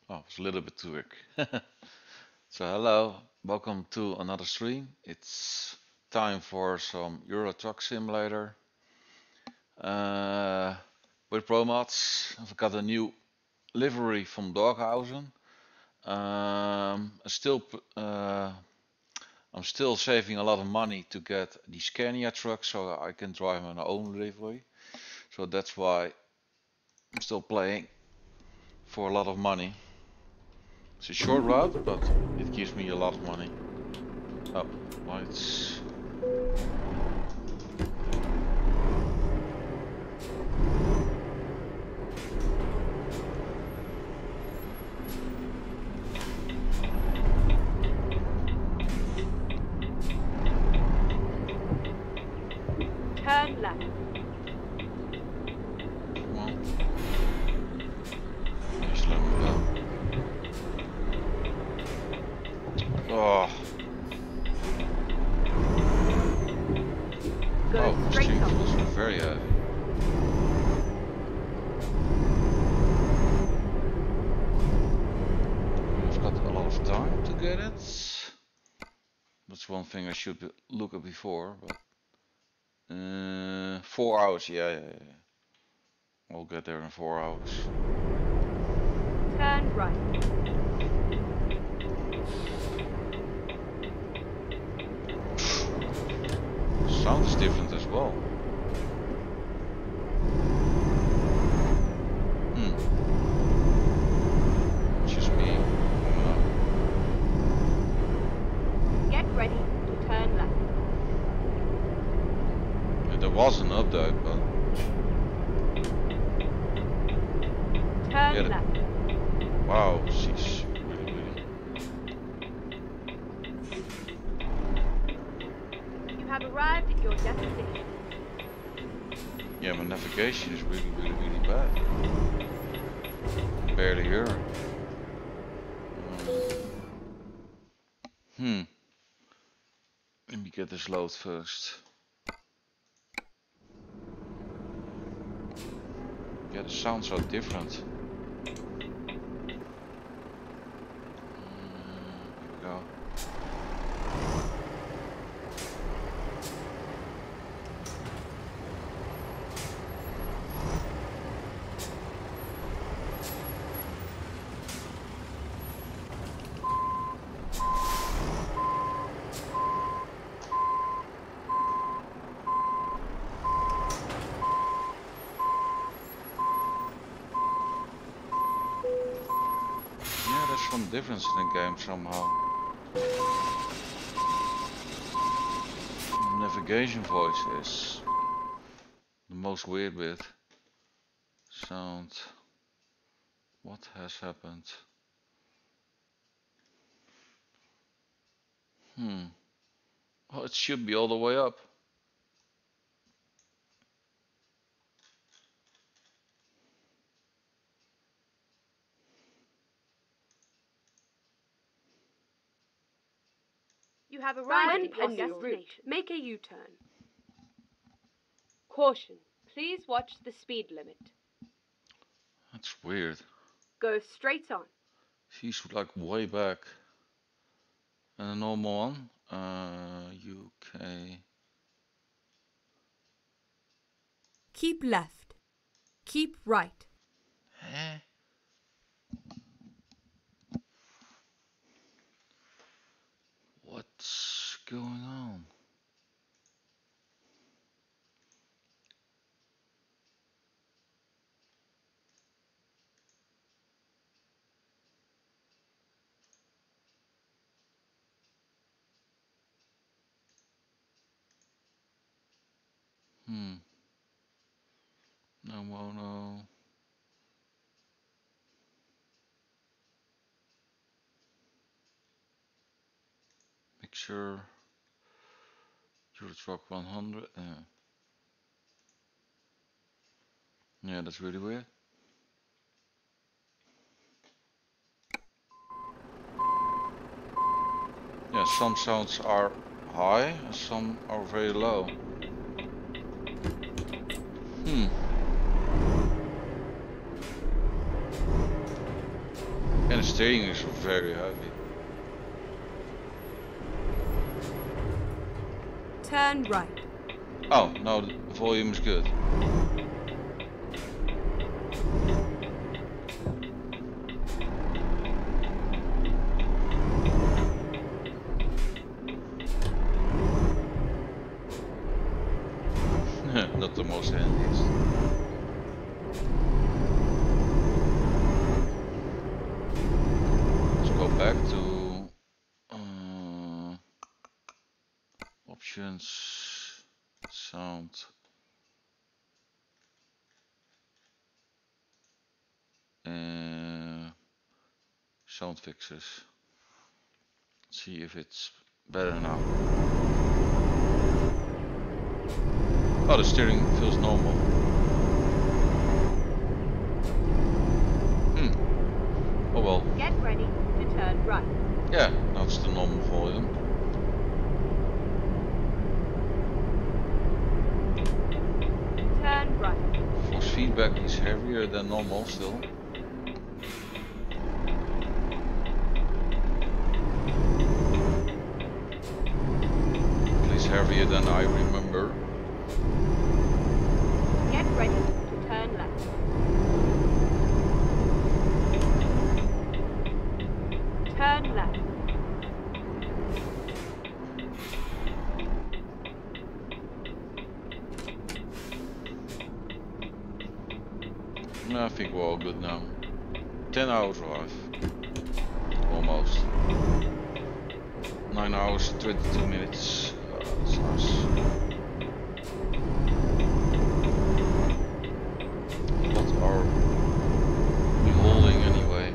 Oh, it's a little bit too quick. So hello, welcome to another stream. It's time for some Euro Truck Simulator uh, with pro mods. I've got a new livery from Dorghausen. Um, I still, p- uh, I'm still saving a lot of money to get the Scania truck so I can drive my own livery. So that's why I'm still playing for a lot of money. It's a short route, but it gives me a lot of money. Oh, lights. Turn left. Come on. Just let me go. Oh, Go oh, this straight thing up. feels very heavy. I've got a lot of time to get it. That's one thing I should look at before, but 4 hours, yeah. I'll get there in 4 hours. Turn right. Sound is different as well. Just me. Get ready to turn left. There was an update, but Turn get it. left. Wow, she's really. You have arrived at your destination. Yeah, my navigation is really bad. Barely hear. Let me get this load first. Yeah, the sounds are different. Here we go. Yeah, there's some difference in the game somehow. The navigation voice is the most weird bit. Sound. What has happened? Oh, it should be all the way up. You have arrived at your destination. Make a U-turn. Caution. Please watch the speed limit. That's weird. Go straight on. She's like way back. And a normal one. UK. Keep left. Keep right. Eh? What's going on? No. Make sure Euro Truck 100. Yeah, that's really weird. Yeah, some sounds are high and some are very low. And the steering is very heavy. Turn right. Oh, no, the volume is good. Not the most handiest. Let's go back to options, sound, sound fixes. Let's see if it's better now. Oh, the steering feels normal. Oh well. Get ready to turn right. Yeah, that's the normal volume. Turn right. Force feedback is heavier than normal still. At least heavier than I remember. Get ready to turn left. Turn left. I think we're all good now. 10-hour drive. Almost. 9 hours, 22 minutes. That's nice. What are we holding anyway?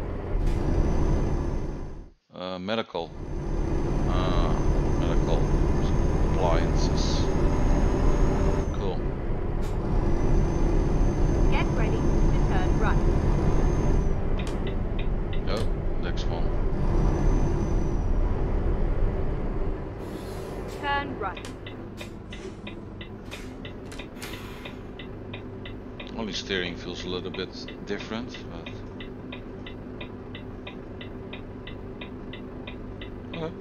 Medical. Medical appliances. Cool. Get ready to turn right. Oh, next one. Turn right. Only steering feels a little bit different, but okay.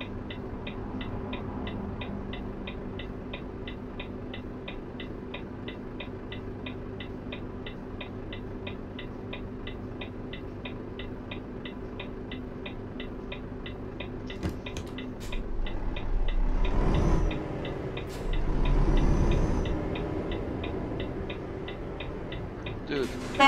Dude.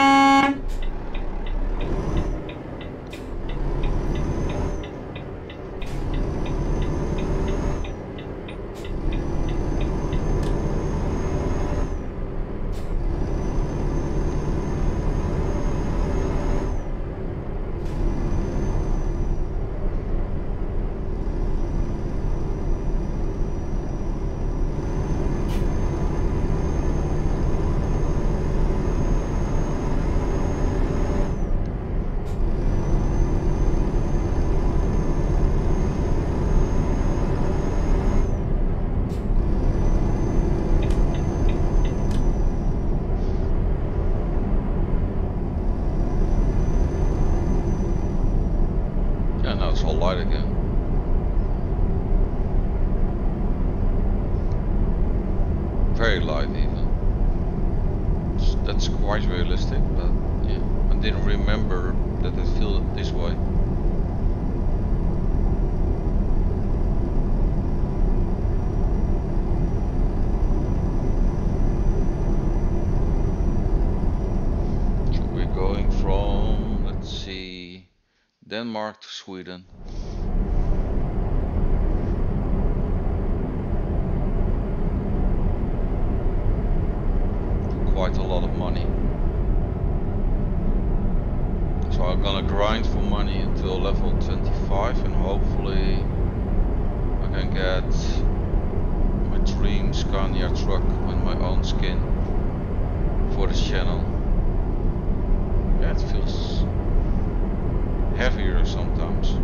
Yeah, now it's all light again. Very light even. That's quite realistic, but yeah, I didn't remember that it felt this way. So we're going from, let's see, Denmark to Sweden. Quite a lot of money. So I'm gonna grind for money until level 25 and hopefully I can get my dream Scania truck with my own skin for this channel. Yeah, it feels heavier sometimes.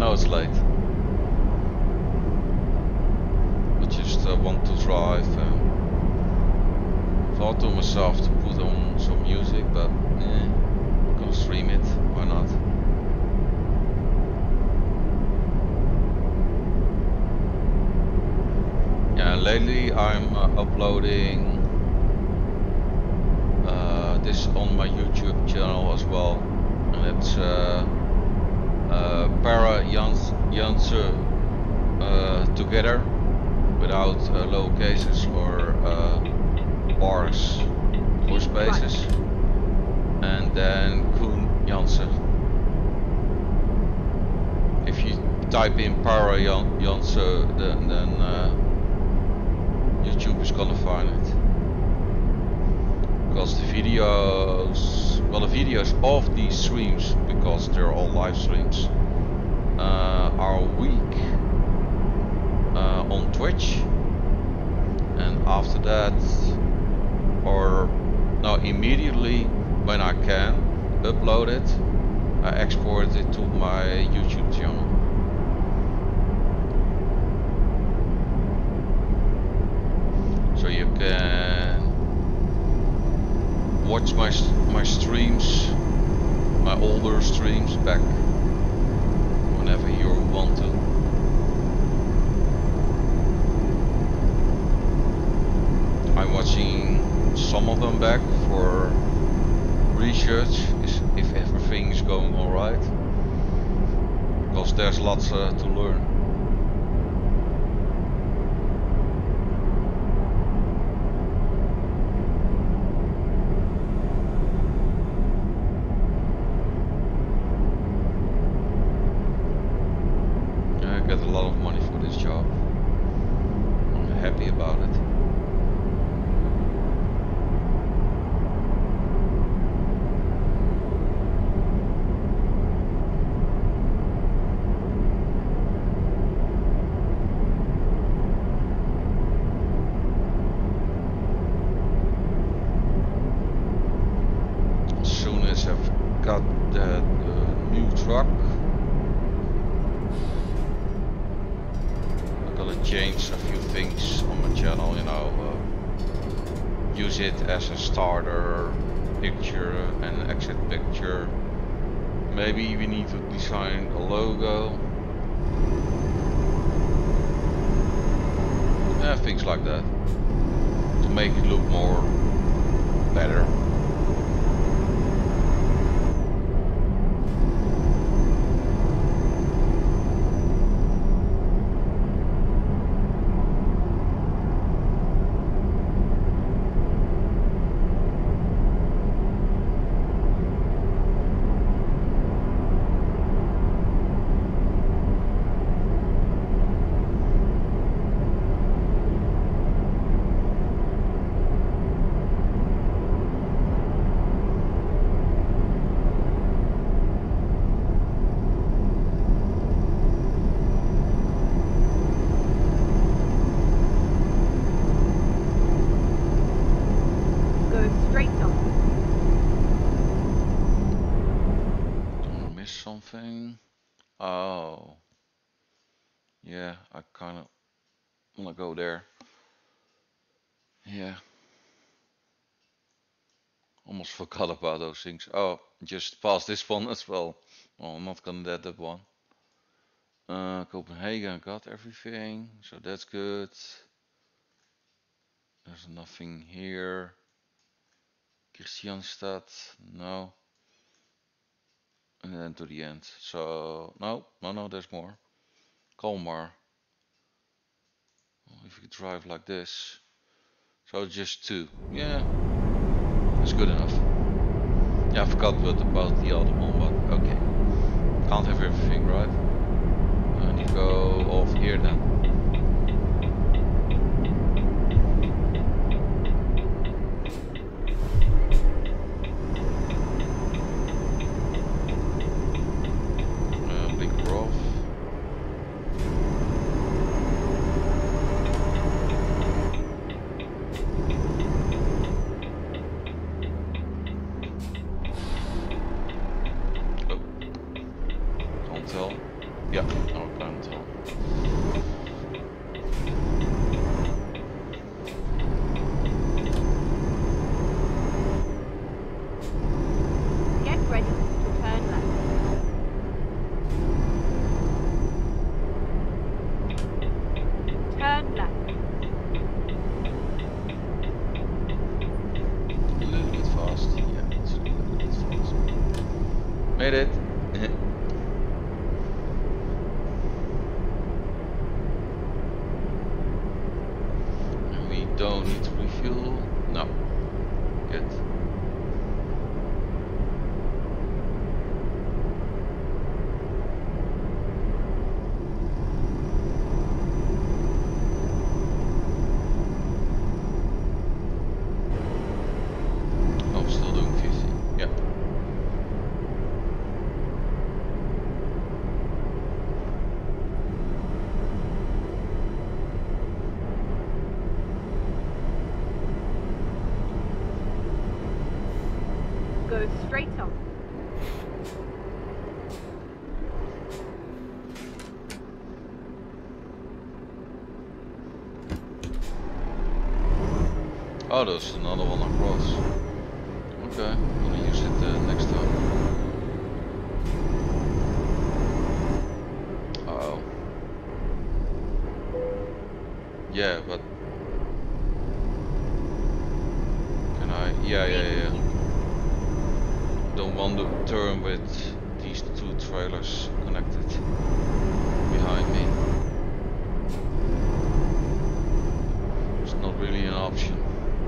know it's late. I just want to drive. Thought to myself to put on some music, but I'm gonna stream it. Why not? Yeah, lately I'm uploading this on my YouTube channel as well, and it's Para Janse together without low cases or bars or spaces, and then Koen Janse. If you type in Para Janse, then YouTube is gonna find it. Because the videos, well, the videos of these streams, because they're all live streams, are weak on Twitch, and after that, or no, immediately when I can upload it, I export it to my YouTube channel. So you can watch my streams, my older streams back whenever you want to. I'm watching some of them back for research, if everything is going alright, because there's lots to learn. I get a lot of money for this job. I'm happy about it. As soon as I've got the new truck, change a few things on my channel, you know, use it as a starter picture and exit picture. Maybe we need to design a logo, things like that, to make it look more better. Oh, yeah, I kind of want to go there. Yeah, almost forgot about those things. Oh, just passed this one as well. Well, I'm not gonna get that one. Copenhagen, got everything, so that's good. There's nothing here. Christianstad, no. And then to the end. So no, there's more. Kalmar. Well, if you drive like this, so just 2. Yeah, that's good enough. Yeah, I forgot about the other one, but okay. Can't have everything, right? I need to go off here then. Yeah, our current home. Get ready to turn left. Turn left. A little bit fast. Yeah, it's a little bit fast. Made it. And we don't need to refuel. No. Good. Oh, I'm still doing 50. Yeah. Go straight on. Oh, there's another one across. Okay, I'm gonna use it next time. Uh oh. Yeah, but can I? Yeah. Don't want to turn with these two trailers connected behind me. It's not really an option.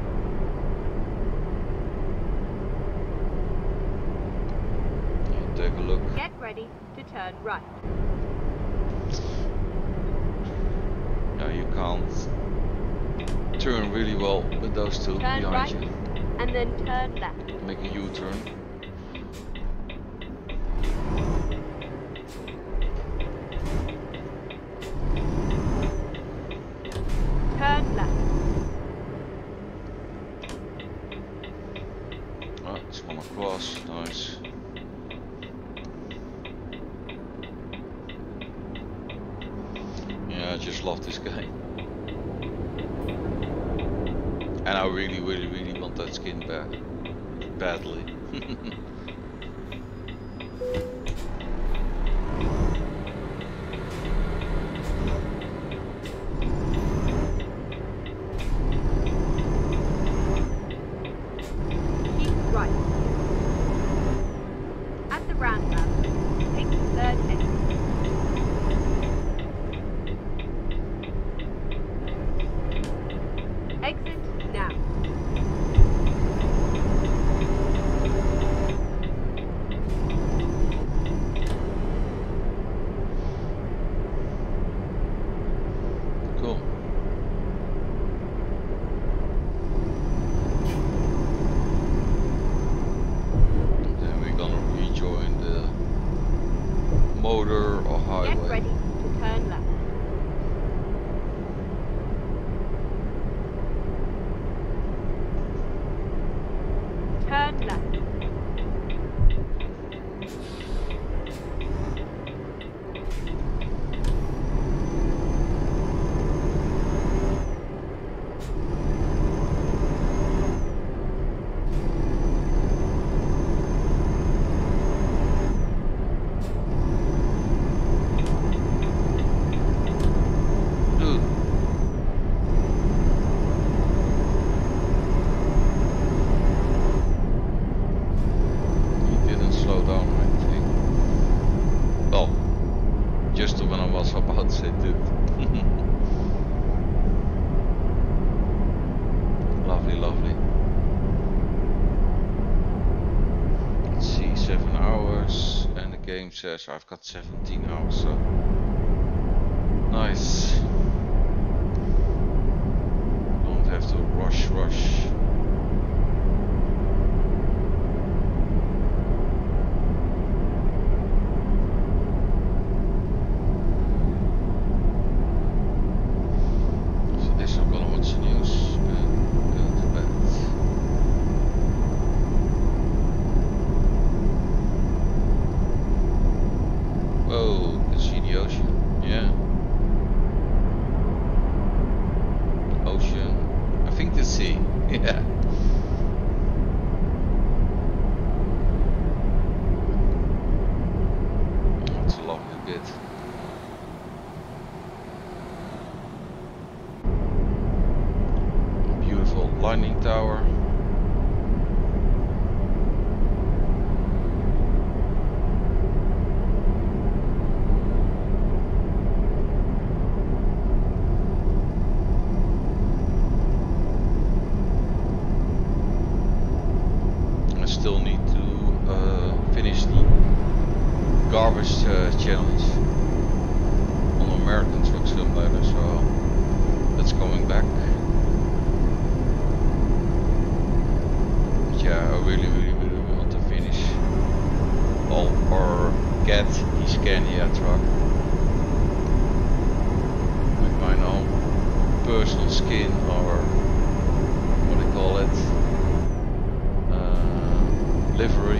Take a look. Get ready to turn right. Yeah, you can't turn really well with those two Turn behind right, you. and then turn left. Make a U-turn. Turn left. Oh, it's one across. Nice. Yeah, I just love this game. And I really want that skin back. Badly. Keep right. At the roundabout, take the third exit. Exit now. Cool. Then we're gonna rejoin the motor or Get highway. ready to turn left. Turn left. Dude. He didn't slow down or anything. Well, just when I was about to say dude. Lovely. Let's see, 7 hours, and the game says I've got 17 hours, so nice. Don't have to rush. So this I'm gonna watch the news and go to bed. Whoa, Casino. bit. Beautiful lightning tower. I still need to finish the garbage challenge on American Truck Simulator, so that's coming back. But yeah, I really want to finish or get the Scania truck with my own personal skin, or what do you call it, livery.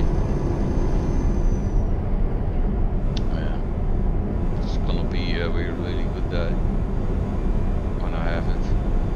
Yeah, it's gonna be a really good day when I have it.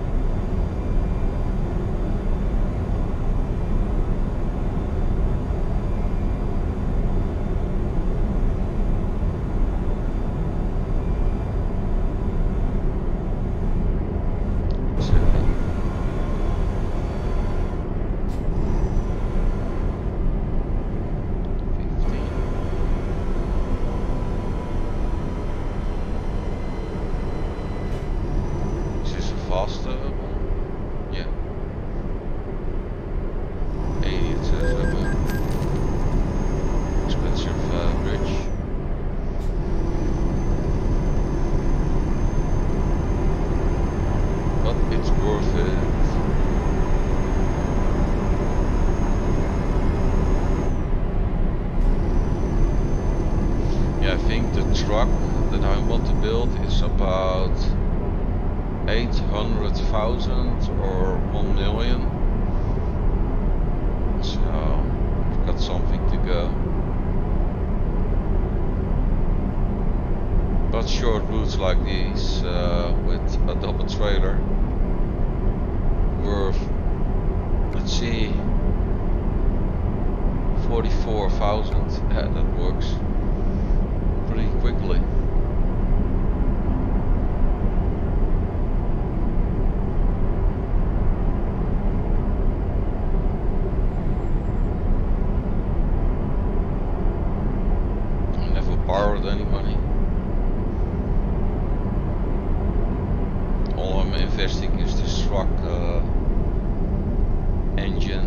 Truck that I want to build is about 800,000 or 1 million, so I've got something to go. But short routes like these with a double trailer worth, let's see, 44,000, yeah, that works pretty quickly. I never borrowed any money. All I'm investing is this truck engine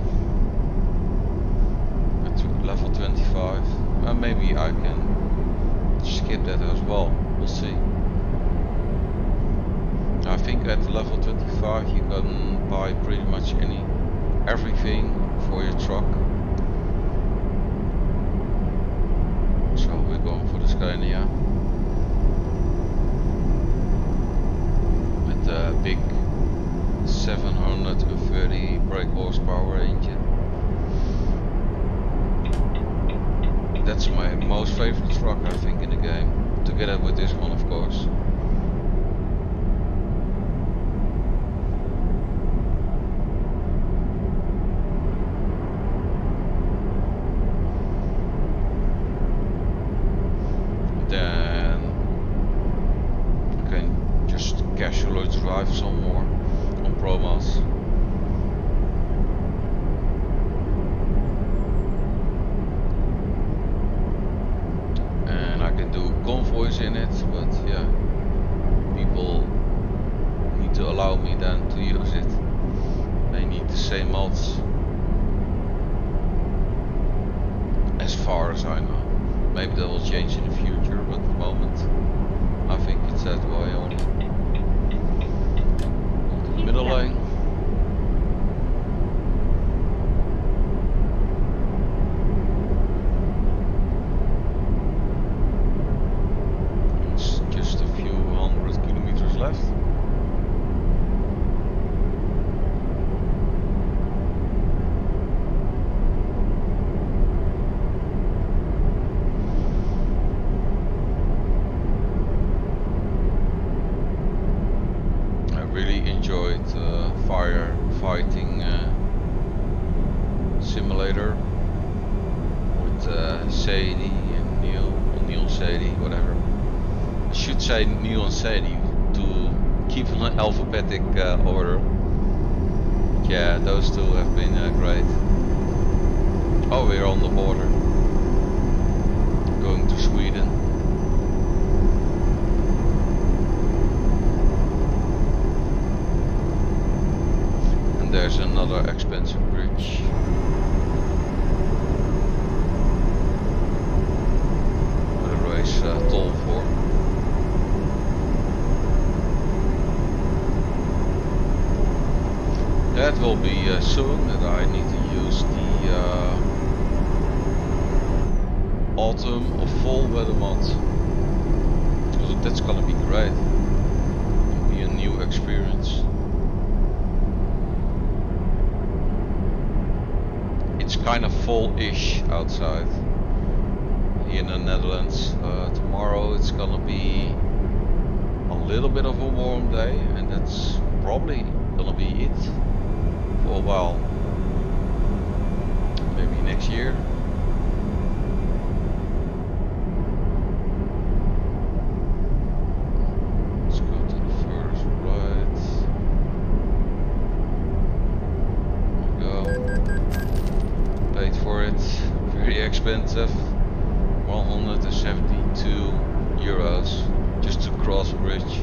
at level 25. Maybe I can skip that as well, we'll see. I think at level 25 you can buy pretty much everything for your truck. So we're going for the Scania with a big 730 brake horsepower engine. That's my most favorite truck, I think, in the game, together with this one, of course. Then I can just casually drive some more on promos. Convoys in it, but yeah, people need to allow me then to use it. They need the same mods, as far as I know. Maybe that will change in the future, but at the moment I think it's that way only. Go to the middle lane. Firefighting simulator with Sadie and Neil Sadie, whatever. should say Neil and Sadie to keep an alphabetic order. Yeah, those two have been great. Oh, we're on the border. Going to Sweden. And there's another expensive bridge. With a race toll for. That will be soon that I need to use the autumn or fall weather mod. Because that's gonna be great. It'll be a new experience. It's kind of fall-ish outside here in the Netherlands. Tomorrow it's gonna be a little bit of a warm day, and that's probably gonna be it for a while. Maybe next year. Let's go to the first right. There we go. Paid for it. Very expensive. 172 euros just to cross a bridge.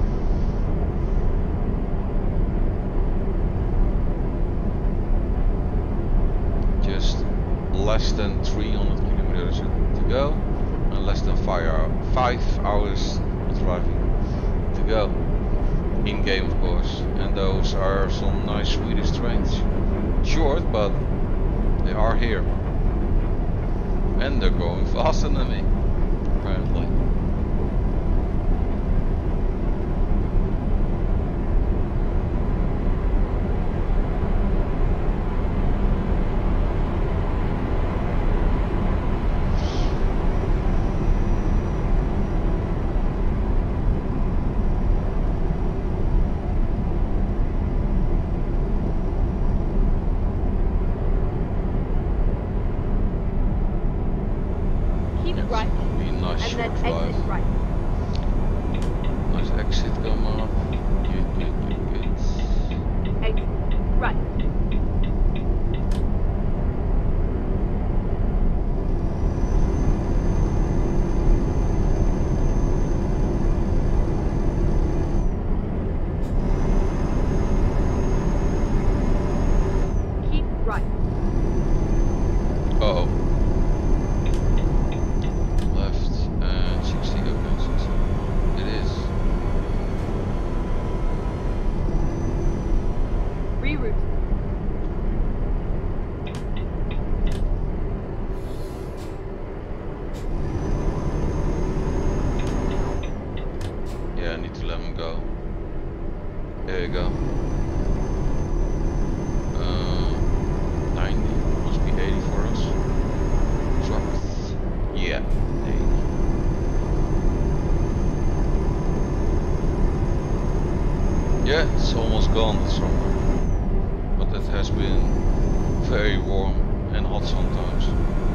Less than 300 kilometers to go and less than 5 hours of driving to go in game, of course. And those are some nice Swedish trains, short, but they are here and they're going faster than me apparently. Yeah, it's almost gone this summer, but it has been very warm and hot sometimes.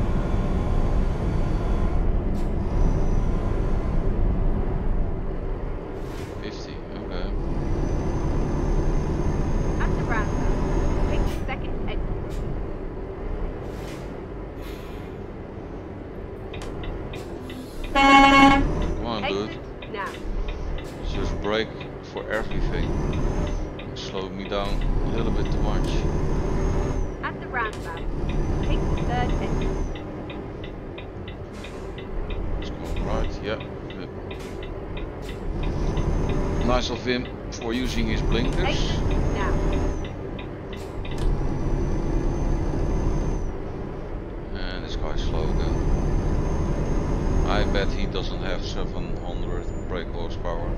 At the roundabout, take the second exit. Come on, dude. Exit now. Just brake for everything. Slowed me down a little bit too much. At the roundabout, take the third exit. Let's go right, yeah. Good. Nice of him for using his blinkers. Exit now. And this guy's slow again. I bet he doesn't have 700 brake horsepower.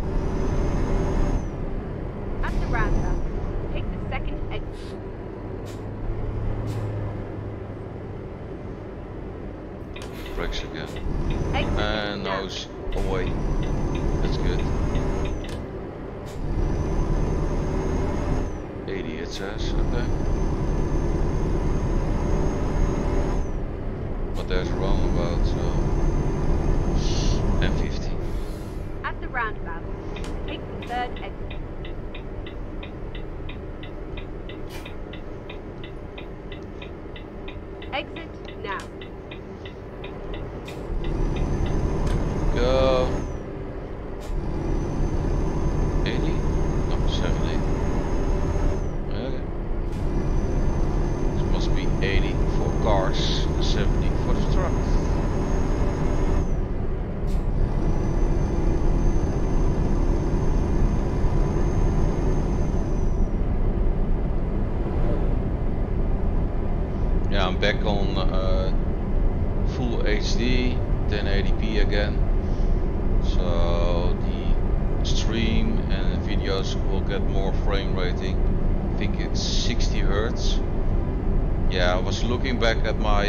At the roundabout, take the second exit. Brakes again. Exit And now now. it's away. That's good. 80 it says, okay. But there's a roundabout, so... and 50. At roundabout. Take the third exit. Exit now. Go. 80? No, 70. Okay. This must be 80 for cars, 70 for the truck. Yeah, I'm back on full HD, 1080p again. So the stream and the videos will get more frame rating. I think it's 60 Hertz. Yeah, I was looking back at my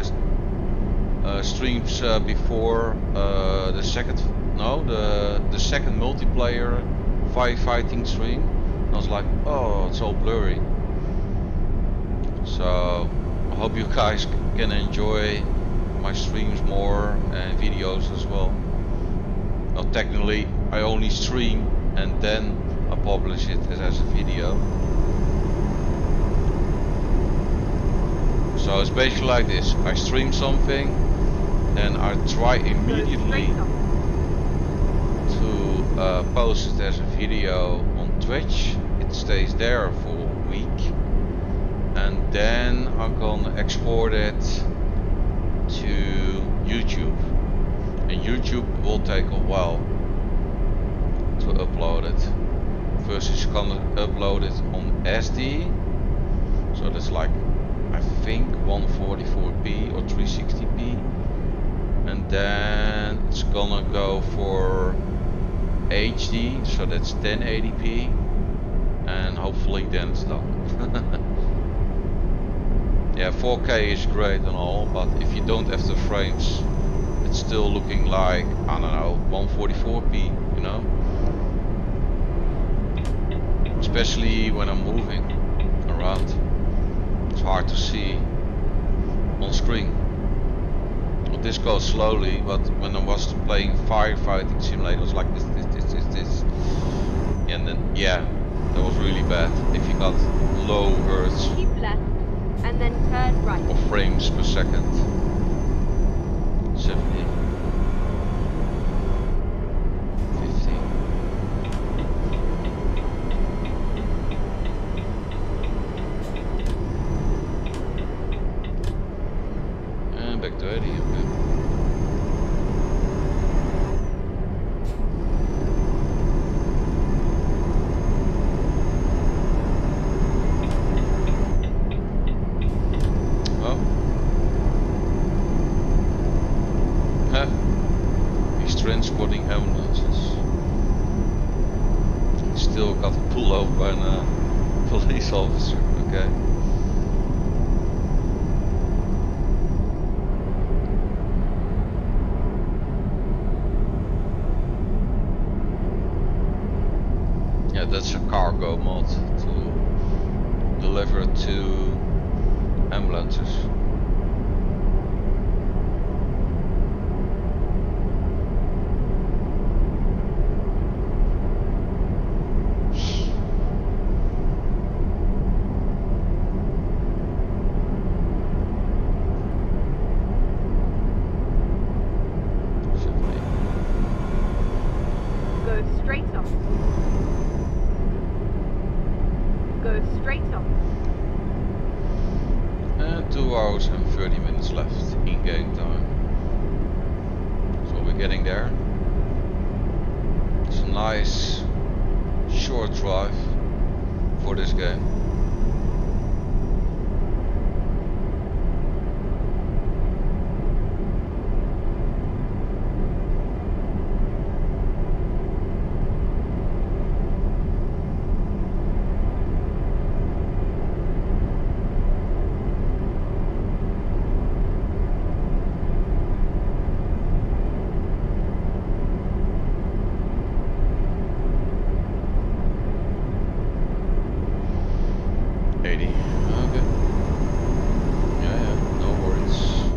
streams before the second multiplayer firefighting stream. And I was like, oh, it's all blurry. So I hope you guys can enjoy my streams more and videos as well. Well, technically I only stream and then I publish it as a video. So it's basically like this. I stream something, then I try immediately to post it as a video on Twitch. It stays there for a week. And then I'm gonna export it to YouTube, and YouTube will take a while to upload it. First it's gonna upload it on SD, so that's like I think 144p or 360p, and then it's gonna go for HD, so that's 1080p, and hopefully then it's done. Yeah, 4K is great and all, but if you don't have the frames, it's still looking like, I don't know, 144p, you know? Especially when I'm moving around. It's hard to see on screen. Well, this goes slowly, but when I was playing firefighting simulator, it was like this. And then, yeah, that was really bad. If you got low hertz. Keep left. And then turn right. Or frames per second. 70. 50. And back to 80. Okay. Transporting ambulances. Still got pulled over by a police officer. Okay. Yeah, that's a cargo mod to deliver to ambulances. And 2 hours and 30 minutes left in game time. So we're getting there. It's a nice short drive for this game.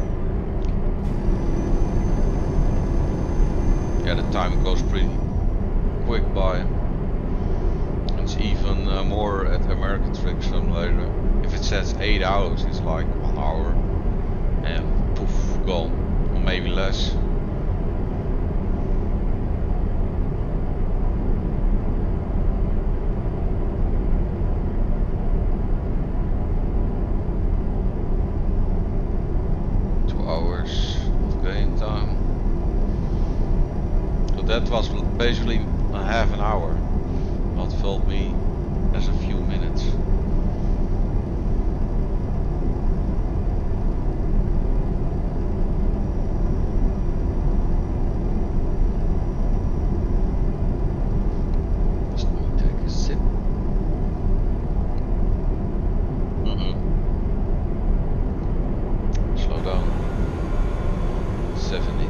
Time goes pretty quick buy. It's even more at American Truck Simulator. If it says 8 hours, it's like 1 hour and poof, gone, or maybe less. That was basically a half an hour. What felt me as a few minutes. Just let me take a sip. Slow down. 70.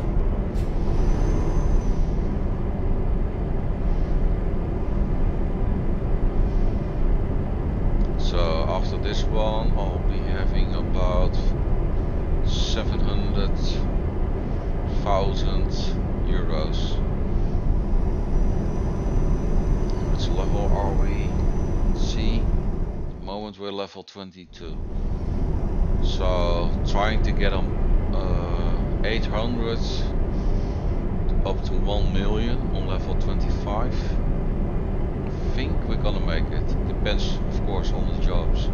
After this one, I'll be having about 700,000 euros. Which level are we? See, at the moment we're level 22. So trying to get on 800 up to 1 million on level 25. I think we're gonna make it. Depends, of course, on the jobs.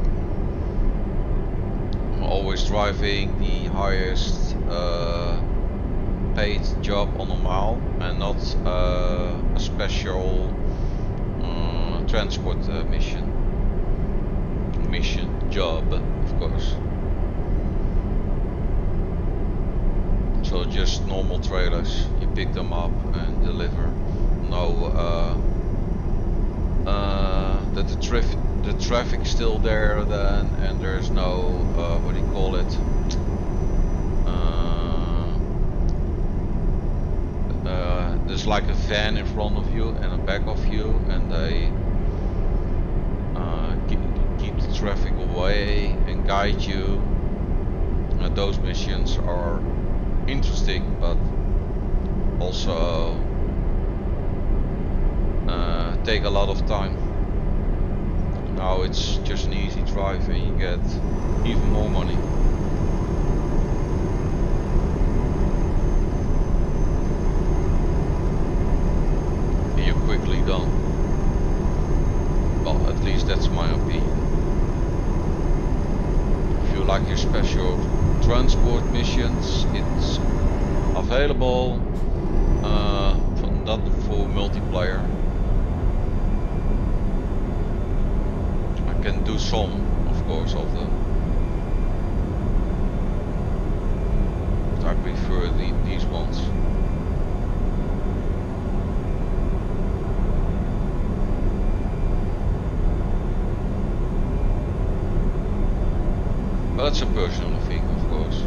I'm always driving the highest paid job on a mile and not a special transport mission job, of course. So just normal trailers, you pick them up and deliver. No that the traffic's still there then, and there's no what do you call it, there's like a van in front of you and a back of you, and they keep the traffic away and guide you. Those missions are interesting, but also take a lot of time. Now it's just an easy drive and you get even more money. And you're quickly done. Well, at least that's my opinion. If you like your special transport missions, it's available, not for multiplayer. I can do some, of course, of them, but I prefer these ones. But that's a personal thing, of course.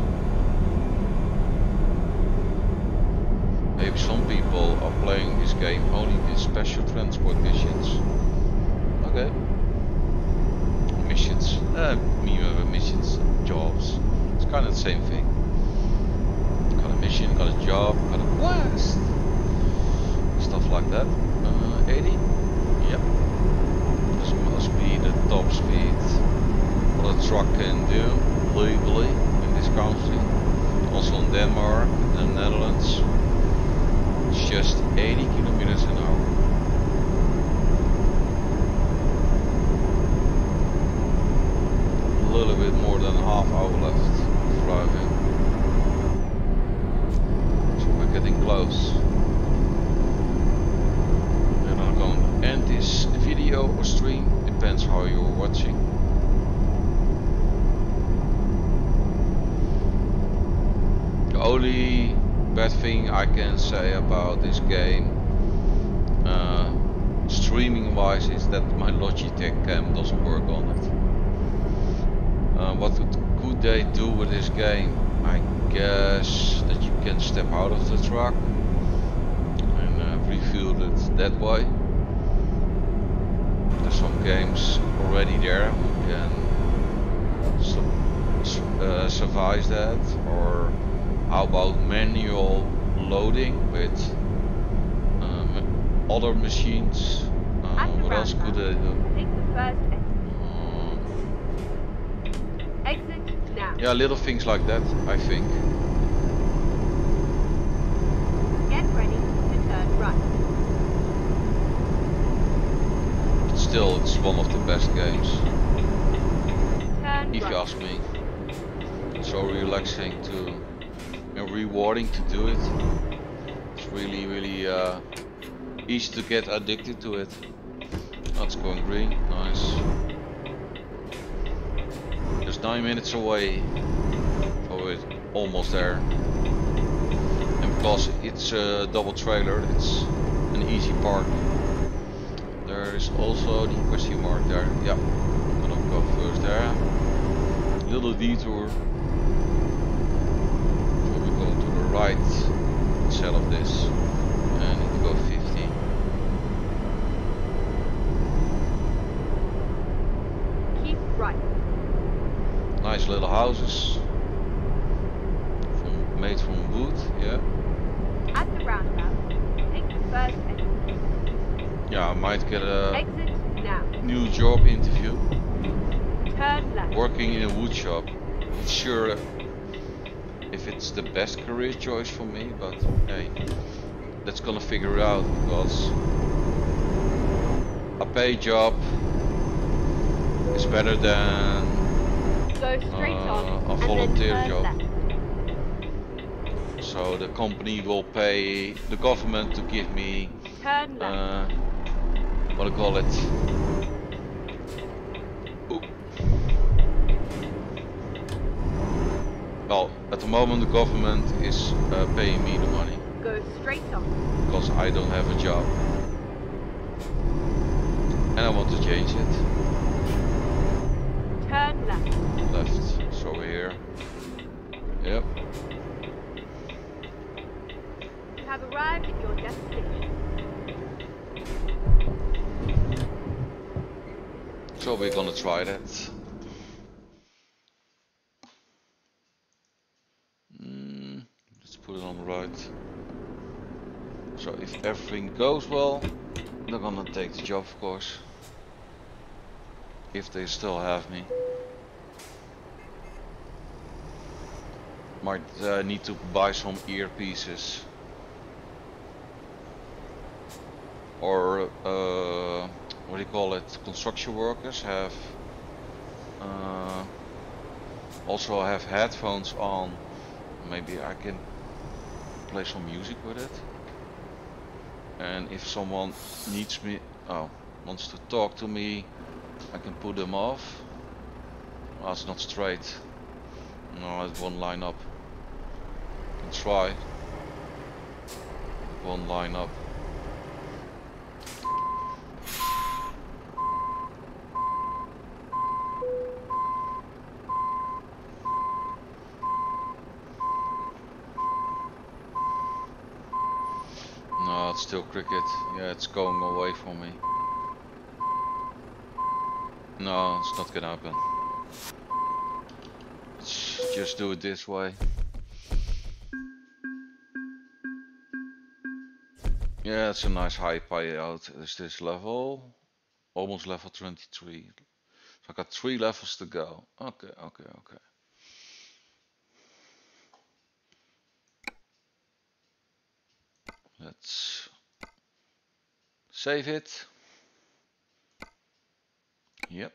Maybe some people are playing this game only with special transport missions. Okay. Missions. Missions, jobs. It's kind of the same thing. Got a mission, got a job, got a quest. Stuff like that. 80? Yep. This must be the top speed what a truck can do legally in this country. Also in Denmark, the Netherlands. It's just 80 kilometers an hour. A little bit more than a half hour left driving. So we're getting close. And I'm going to end this video or stream, depends how you're watching. The only bad thing I can say about this game, streaming wise, is that my Logitech cam doesn't work on it. What could they do with this game? I guess that you can step out of the truck and refuel it that way. There's some games already there who can survive that. Or how about manual loading with other machines. At the What else could I do? take the first exit. Exit now. Yeah, little things like that, I think. Get ready to turn right. But still, it's one of the best games, Turn if you right. ask me. It's so relaxing and rewarding to do it. It's really, really easy to get addicted to it. That's going green, nice. Just 9 minutes away, so we're almost there. And because it's a double trailer, it's an easy park. There is also the question mark there. Yeah, I'm gonna go first there. Little detour. So we go to the right side of this and need to go 50. Keep right. Nice little houses. Made from wood, yeah. At the roundabout, take the first exit. Yeah, I might get a Exit now. new job interview. Turn left. Working in a wood shop. Not sure if it's the best career choice for me, but hey, that's gonna figure it out because a paid job is better than Go straight on a and then volunteer turn job. left. So the company will pay the government to give me Turn left. what do you call it? Ooh. Well, at the moment the government is paying me the money Go straight on. because I don't have a job. And I want to change it. Turn left. Left, so we're here. Yep. You have arrived at your destination. So we're gonna try that. Let's put it on the right. So if everything goes well, they're gonna take the job, of course. If they still have me. Might need to buy some earpieces. Or what do you call it? Construction workers have also have headphones on. Maybe I can play some music with it. And if someone needs me, wants to talk to me, I can put them off. Oh, it's not straight. No, it won't line up. I can try. It won't line up. No, it's still cricket. Yeah, it's going away from me. No, it's not gonna happen. Let's just do it this way. Yeah, it's a nice high payout. Is this level? Almost level 23. So I got 3 levels to go. Okay. Let's save it. Yep.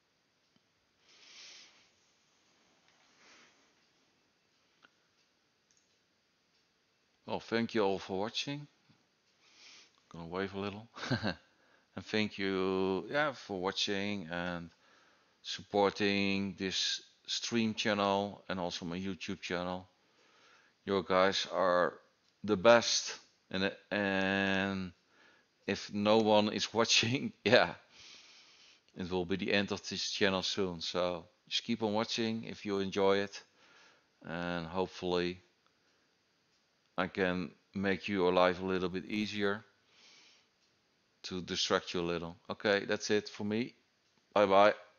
Well, thank you all for watching. Gonna wave a little. And thank you, for watching and supporting this stream channel and also my YouTube channel. You guys are the best, and if no one is watching, yeah, it will be the end of this channel soon. So just keep on watching if you enjoy it, and hopefully I can make your life a little bit easier to distract you a little. Okay, that's it for me. Bye bye.